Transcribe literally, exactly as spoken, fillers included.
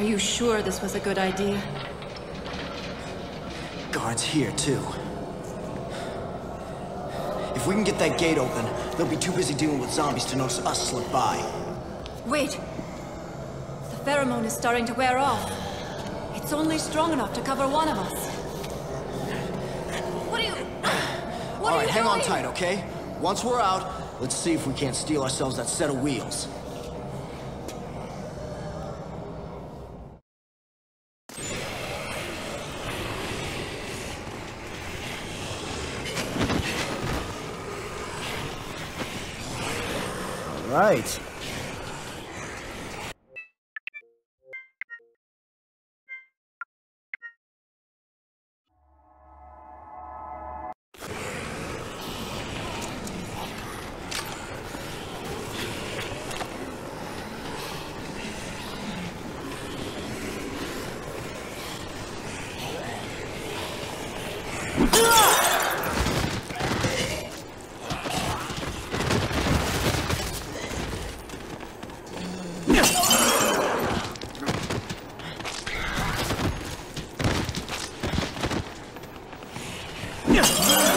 Are you sure this was a good idea? Guards here, too. If we can get that gate open, they'll be too busy dealing with zombies to notice us slip by. Wait! The pheromone is starting to wear off. It's only strong enough to cover one of us. What are you... What All are right, you hang doing? on tight, okay? Once we're out, let's see if we can't steal ourselves that set of wheels. Right. Yeah.